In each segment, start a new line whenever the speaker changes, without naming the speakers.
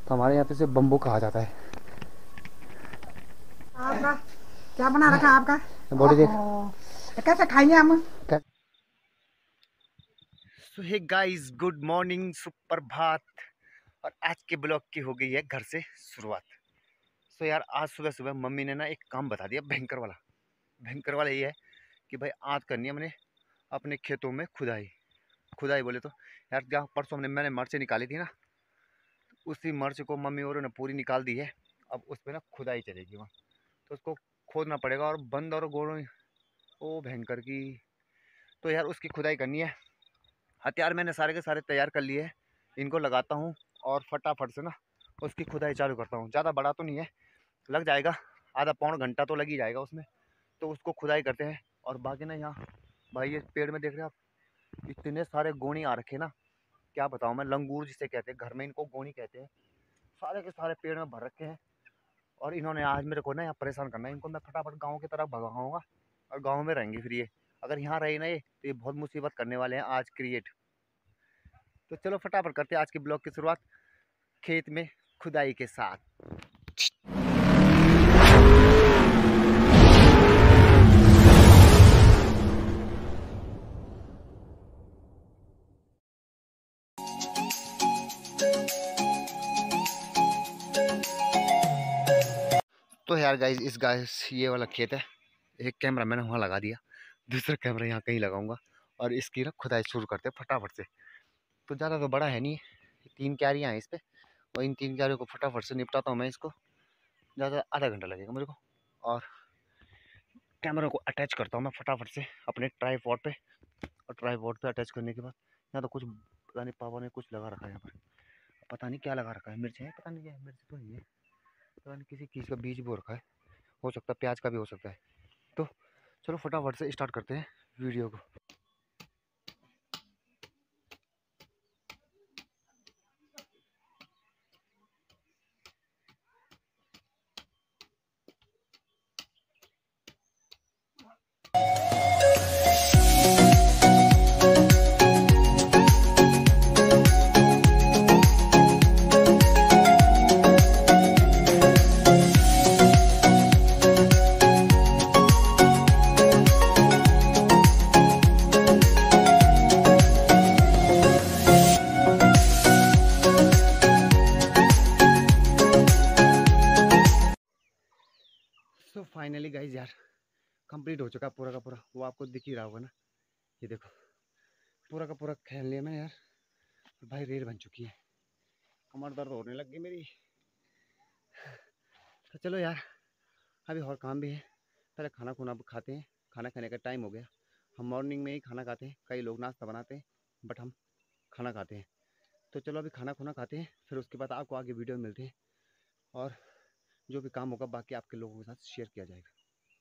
तो हमारे यहाँ पे इसे बम्बू कहा जाता है।
आपका क्या बना रखा है आपका?
बॉडी देख।
तो कैसे खाएंगे हम?
So hey guys, good morning, सुप्रभात। और आज के ब्लॉग की हो गई है घर से शुरुआत। सो यार, आज सुबह सुबह मम्मी ने ना एक काम बता दिया भयंकर वाला। भयंकर वाला ये है कि भाई आज करनी है मैंने अपने खेतों में खुदाई। खुदाई बोले तो यार, जहाँ परसों मैंने मिर्च निकाली थी ना, उसी मिर्च को मम्मी और ने पूरी निकाल दी है। अब उस पर ना खुदाई चलेगी वहाँ, तो उसको खोदना पड़ेगा। और बंद और गोड़ों, ओ भयंकर की। तो यार उसकी खुदाई करनी है। हथियार मैंने सारे के सारे तैयार कर लिए हैं, इनको लगाता हूँ और फटाफट से ना उसकी खुदाई चालू करता हूँ। ज़्यादा बड़ा तो नहीं है, लग जाएगा आधा पौन घंटा तो लग ही जाएगा उसमें। तो उसको खुदाई करते हैं। और बाकी ना यहाँ भाई ये पेड़ में देख रहे हैं आप, इतने सारे गोनी आ रखे ना, क्या बताऊँ मैं। लंगूर जिसे कहते हैं, घर में इनको गोनी कहते हैं। सारे के सारे पेड़ में भर रखे हैं। और इन्होंने आज मेरे को ना यहाँ परेशान करना है। इनको मैं फटाफट गाँव की तरफ भगाऊँगा और गाँव में रहेंगे फिर ये। अगर यहाँ रही ना ये, तो ये बहुत मुसीबत करने वाले हैं आज क्रिएट। तो चलो फटाफट करते हैं आज के ब्लॉग की शुरुआत खेत में खुदाई के साथ। तो यार गाइस, इस गाइस ये वाला खेत है। एक कैमरा मैंने वहाँ लगा दिया, दूसरा कैमरा यहाँ कहीं लगाऊंगा और इसकी ना खुदाई शुरू करते हैं फटाफट से। तो ज़्यादा तो बड़ा है नहीं, 3 क्यारियाँ हैं इस पर। और इन 3 क्यारियों को फटाफट से निपटाता हूँ मैं इसको। ज़्यादा आधा घंटा लगेगा मेरे को। और कैमरा को अटैच करता हूँ मैं फटाफट से अपने ट्राइपॉड पे। और ट्राइपॉड पे अटैच करने के बाद यहाँ तो कुछ पता नहीं, पापा ने कुछ लगा रखा है यहाँ पर। पता नहीं क्या लगा रखा है, मिर्च है पता नहीं क्या है। मिर्च तो नहीं है, पता नहीं किसी चीज़ का बीज बो रखा है, हो सकता है प्याज का भी हो सकता है। तो चलो फटाफट से स्टार्ट करते हैं वीडियो को। सो फाइनली गाइज यार, कंप्लीट हो चुका पूरा का पूरा। वो आपको दिख ही रहा होगा ना, ये देखो पूरा का पूरा खेल लिया मैंने यार। भाई रेड बन चुकी है, कमर दर्द होने लग गई मेरी। तो चलो यार, अभी और काम भी है। पहले खाना खुना खाते हैं, खाना खाने का टाइम हो गया। हम मॉर्निंग में ही खाना खाते हैं, कई लोग नाश्ता बनाते हैं, बट हम खाना खाते हैं। तो चलो अभी खाना खुना खाते हैं, फिर उसके बाद आपको आगे वीडियो मिलते हैं। और जो भी काम होगा बाकी आपके लोगों के साथ शेयर किया जाएगा।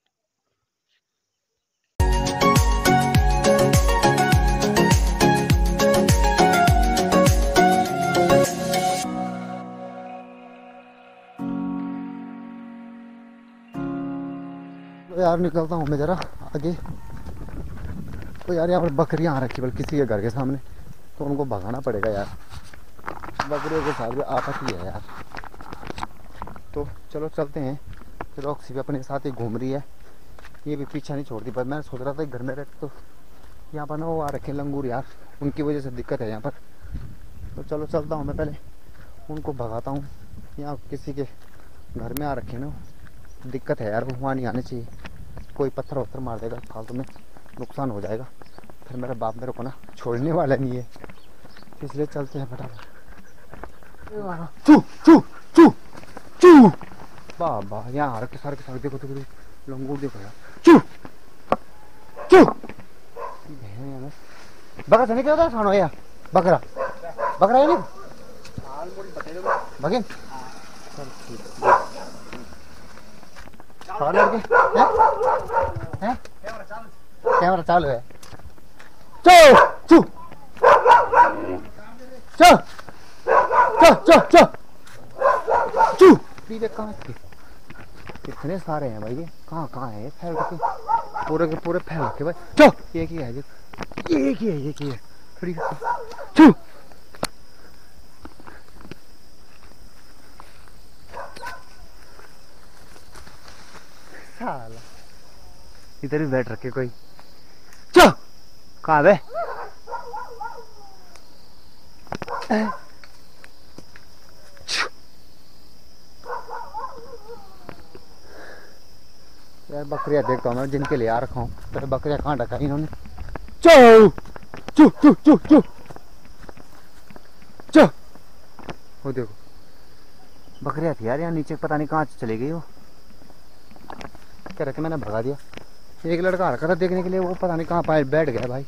तो यार निकलता हूँ मैं ज़रा आगे। तो यार यहाँ पर बकरियाँ आ रखी बल्कि किसी के घर के सामने, तो उनको भगाना पड़ेगा यार। बकरियों के साथ भी आपत्ति है यार। तो चलो चलते हैं। रॉक्सी भी अपने साथ ही घूम रही है, ये भी पीछा नहीं छोड़ती। पर मैं सोच रहा था घर में रह तो यहाँ पर ना वो आ रखे लंगूर यार, उनकी वजह से दिक्कत है यहाँ पर। तो चलो चलता हूँ मैं, पहले उनको भगाता हूँ। यहाँ किसी के घर में आ रखे ना, दिक्कत है यार, वो वहाँ नहीं आने चाहिए। कोई पत्थर वत्थर मार देगा फालतू में, नुकसान हो जाएगा। फिर मेरा बाप मेरे को ना छोड़ने वाला नहीं है, इसलिए चलते हैं फटाफट। चू चू चू चू, वाह वाह, यहाँ आ रखे सारे के सारे। देखो देखो लंगूर देखो यार। चू चू, बकरा चने क्या होता है खानो यार? बकरा बकरा है नहीं बगे। चल ठीक है लड़के हैं, कैमरा चालू है। चो चू चो चो चो चो चू, पीछे कहाँ थे? कितने सारे हैं भाई, ये कहाँ कहाँ है? फैल के पूरे के पूरे फैल के भाई। चो एक ही है, एक ही है, एक ही है। चू साला इधर भी बैठ रखे कोई। चो कहाँ बे? यार बकरियां देखता हूँ मैं जिनके लिए आ रखा हूँ, तो बकरियां कहाँ रखा इन्होंने। चो चो चो चो चो चो, वो देखो बकरियां थी यार यहाँ नीचे, पता नहीं कहाँ चली गई वो। कह रहे थे मैंने भगा दिया। एक लड़का आ रखा था देखने के लिए, वो पता नहीं कहाँ पाए बैठ गया भाई।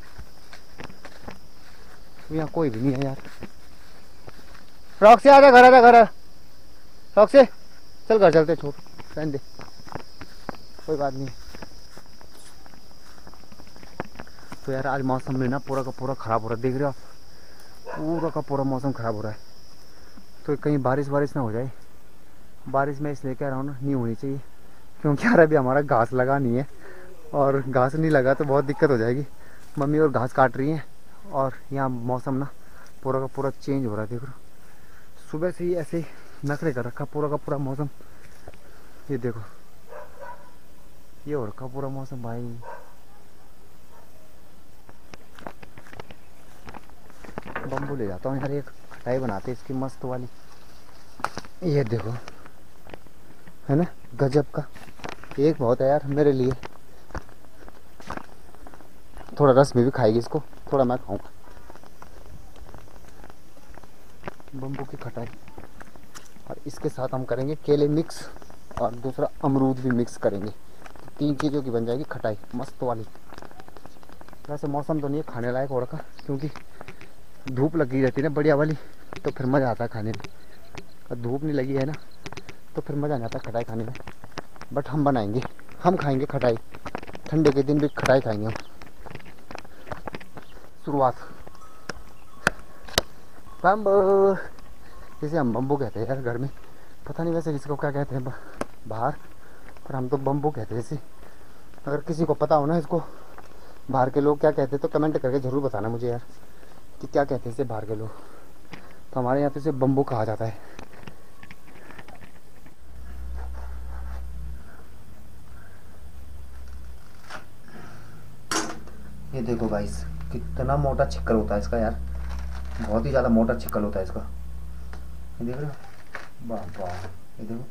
यहाँ कोई भी नहीं है यार। रॉक से आजा, घर आजा, घर आ। रॉक से चल घर चलते, छोड़ रहने दे, कोई बात नहीं। तो यार आज मौसम में ना पूरा का पूरा ख़राब हो रहा है, देख रहे हो आप, पूरा का पूरा मौसम ख़राब हो रहा है। तो कहीं बारिश ना हो जाए। बारिश में इसलिए कह रहा हूँ ना, नहीं होनी चाहिए, क्योंकि यार अभी हमारा घास लगा नहीं है, और घास नहीं लगा तो बहुत दिक्कत हो जाएगी। मम्मी और घास काट रही हैं, और यहाँ मौसम ना पूरा का पूरा चेंज हो रहा है। देख रहे हो सुबह से ही ऐसे ही नखरे कर रखा पूरा का पूरा मौसम। ये देखो ये हो रखा पूरा मौसम भाई। बम्बू ले जाता हूँ यार, एक खटाई बनाते इसकी मस्त वाली। ये देखो है ना गजब का, एक बहुत है यार मेरे लिए। थोड़ा रस में भी खाएगी इसको, थोड़ा मैं खाऊंगा। बम्बू की खटाई, और इसके साथ हम करेंगे केले मिक्स, और दूसरा अमरूद भी मिक्स करेंगे। तो 3 चीज़ों की बन जाएगी खटाई मस्त वाली। वैसे मौसम तो नहीं है खाने लायक हो रखा, क्योंकि धूप लगी रहती है ना बढ़िया वाली, तो फिर मज़ा आता है खाने में। और धूप नहीं लगी है ना, तो फिर मज़ा नहीं आता खटाई खाने में। बट हम बनाएंगे, हम खाएंगे खटाई, ठंडे के दिन भी खटाई खाएंगे हम। शुरुआत बम्बू, जिसे हम बम्बू कहते हैं यार घर में, पता नहीं वैसे इसको क्या कहते हैं बाहर, पर हम तो बम्बू कहते हैं इसे। अगर किसी को पता हो ना इसको बाहर के लोग क्या कहते हैं, तो कमेंट करके ज़रूर बताना मुझे यार कि क्या कहते हैं इसे बाहर के लोग। तो हमारे यहाँ तो इसे बम्बू कहा जाता है। ये देखो गाइस कितना मोटा छिक्कल होता है इसका यार, बहुत ही ज़्यादा मोटा छिक्कल होता है इसका। ये देख रहे हो, वाह वाह, ये देखो।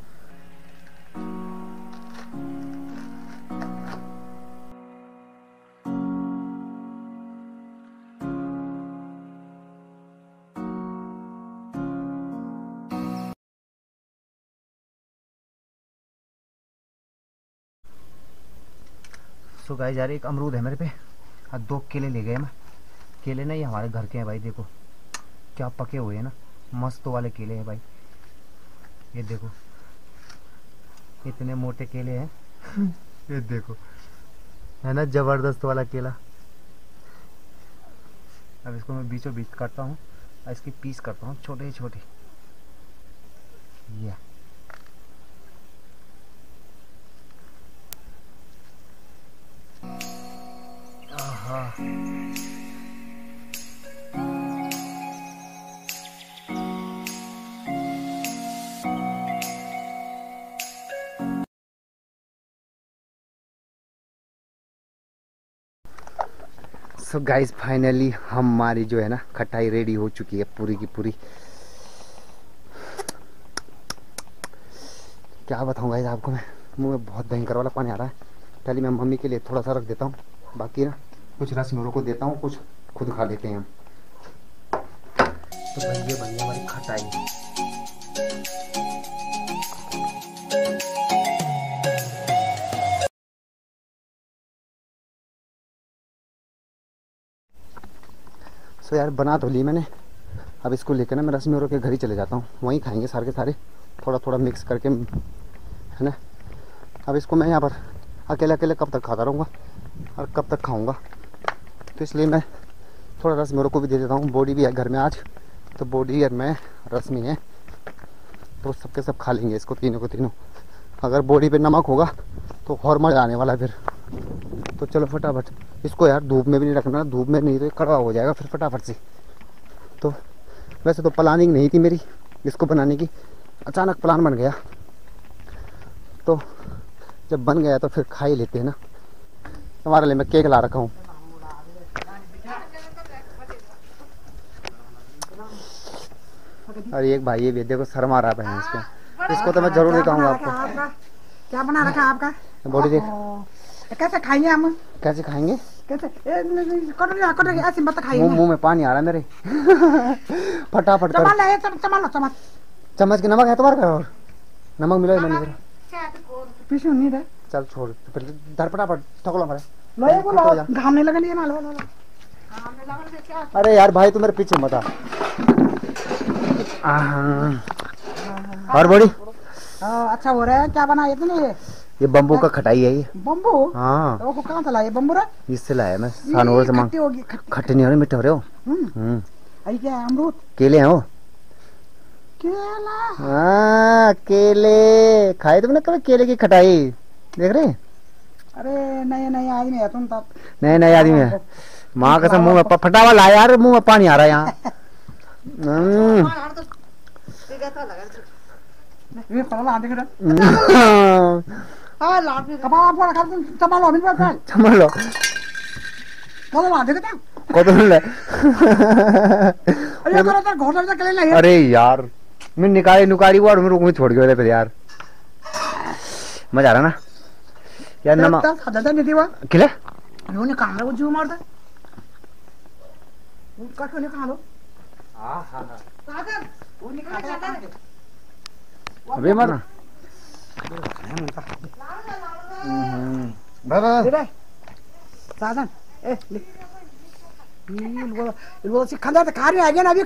सो गाइस यार एक अमरूद है मेरे पे, और 2 केले ले गए मैं। केले ना ये हमारे घर के हैं भाई, देखो क्या पके हुए हैं ना, मस्त वाले केले हैं भाई। ये देखो इतने मोटे केले हैं ये देखो है ना, जबरदस्त वाला केला। अब इसको मैं बीचों बीच काटता हूँ, और इसकी पीस करता हूँ छोटे छोटे। ये आहा, सो गाइस फाइनली हमारी जो है ना खटाई रेडी हो चुकी है पूरी की पूरी। क्या बताऊँ गाइस आपको, मैं मुंह में बहुत भयंकर वाला पानी आ रहा है। पहले मैं मम्मी के लिए थोड़ा सा रख देता हूँ, बाकी ना कुछ रस मेरे को देता हूँ, कुछ खुद खा लेते हैं हम। तो भाई ये बनी हमारी खटाई। सो यार बना तो ली मैंने, अब इसको लेकर ना मैं रश्मि और के घर ही चले जाता हूँ, वहीं खाएंगे सारे के सारे, थोड़ा थोड़ा मिक्स करके है ना। अब इसको मैं यहाँ पर अकेले अकेले कब तक खाता रहूँगा और कब तक खाऊँगा, तो इसलिए मैं थोड़ा रश्मि को भी दे देता हूँ। बॉडी भी है घर में आज, तो बॉडी और मैं रश्मि है, तो सबके सब खा लेंगे इसको, तीनों को तीनों। अगर बॉडी पे नमक होगा तो और मज़ा आने वाला है फिर। तो चलो फटाफट इसको यार धूप में भी नहीं रखना, धूप में नहीं तो कड़वा हो जाएगा फिर फटाफट से। तो वैसे तो प्लानिंग नहीं थी मेरी इसको बनाने की, अचानक प्लान बन गया। तो जब बन गया तो फिर खा ही लेते हैं ना। तुम्हारे लिए मैं केक ला रखा हूँ। और एक भाई ये देखो शर्म आ रहा है इसको, इसको तो मैं जरूर दिखाऊंगा आपको।
क्या बना रखा है आपका?
बॉडी देख।
कैसे खाएंगे हम?
कैसे खाएंगे?
कैसे? कटोरी ऐसे मत खाइए।
मुंह में पानी आ रहा है मेरे। फटाफट कर। चम्मच की नमक है तुम्हारे घर? और नमक मिला ही नहीं।
पीछे नहीं रहे।
चल छोड़ धर फटाफट ठोक लो हमारे।
लो बोलो घाम नहीं लगनी है ना। लो
अरे यार भाई तू मेरे पीछे मत आ। और बॉडी
अच्छा हो रहा है। क्या बनाया इतने?
ये बम्बू का खटाई है ये।
बम्बू?
हाँ।
तो कहाँ से लाए बम्बू?
इससे लाया मैं सानोर से। मांग खट्टे नहीं हो रहे, मीठे हो रहे हो।
क्या है? अमरूद?
केले हैं वो।
केला?
हाँ केले खाए तुमने कभी? केले की खटाई देख रहे?
अरे नए आदमी है तुम तब।
नए आदमी है। माँ कसम मुंह में फटावा ला यार, मुंह में पानी आ रहा है यहाँ। अरे यार मैं निकाली वो और मेरे छोड़ के फिर यार मजा आ रहा ना यार। नमक खिला
वो जू मार दे। खा लो।
अबे मत
साधन खंदा तो खा रही आ गया ना अभी।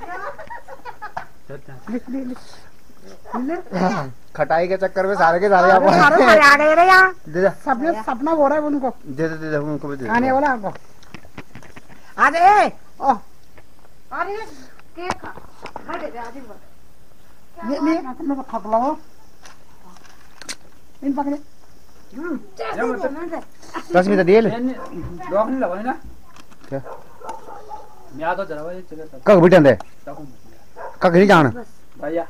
खटाई के चक्कर में सारे के सारे
आ गए रे यार।
दे दे
सबने सपना हो रहा है उनको।
दे दे उनको भी दे
खाने वाला आपको आ जाए। अरे केक खा दे आदि ले मैं खा लो इन पकड़े।
रश्मि तो दे ले
लोग नहीं लगाए ना
क्या
मैं आ तो जरा भाई चले तब
कग बिटन दे कग नहीं जान
भैया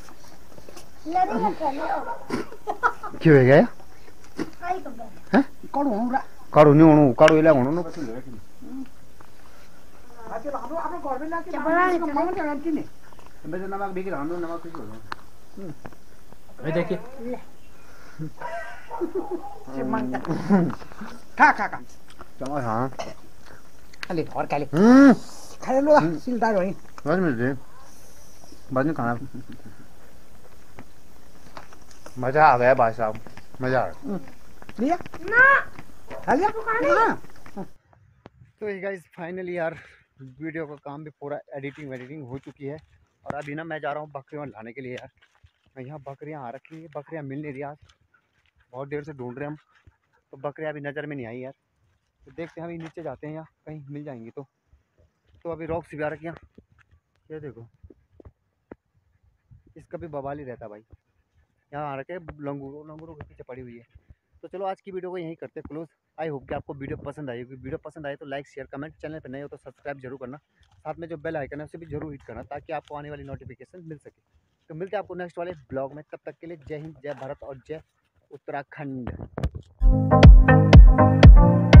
क्यों है गया हैं काड़ू नहीं होणू काड़ू इला होणू नो
आपने घर में लाके मांग के रखी नहीं।
मैं तो नमक भी गिरा दो नमक कुछ हो दो
ये देखिए
खा
चलो हां
खाली और खाली खा लो सिलदार होई
बस मिल दे बाद में खाना मजा आ गया भाई साहब मजा आ गया
लिया ना खा लिया ना।
तो ये गाइस फाइनली यार वीडियो का काम भी पूरा एडिटिंग हो चुकी है। और अभी ना मैं जा रहा हूँ बकरियाँ लाने के लिए यार। मैं यहाँ बकरियाँ आ रखी है, बकरियाँ मिल नहीं रही आज, बहुत देर से ढूंढ रहे हम। तो बकरियाँ अभी नज़र में नहीं आई यार। तो देखते हैं अभी नीचे जाते हैं, यहाँ कहीं मिल जाएंगी तो अभी रॉक्स भी आ रखे हैं। ये देखो इसका भी बवाल ही रहता भाई। यहाँ आ रखे लंगूरों के पीछे पड़ी हुई है। तो चलो आज की वीडियो को यहीं करते हैं क्लोज। आई होप कि आपको वीडियो पसंद आई होगी। वीडियो पसंद आए तो लाइक शेयर कमेंट, चैनल पर नए हो तो सब्सक्राइब जरूर करना। साथ में जो बेल आइकन है उसे भी जरूर हिट करना ताकि आपको आने वाली नोटिफिकेशन मिल सके। तो मिलते हैं आपको नेक्स्ट वाले ब्लॉग में, तब तक के लिए जय हिंद, जय भारत और जय उत्तराखंड।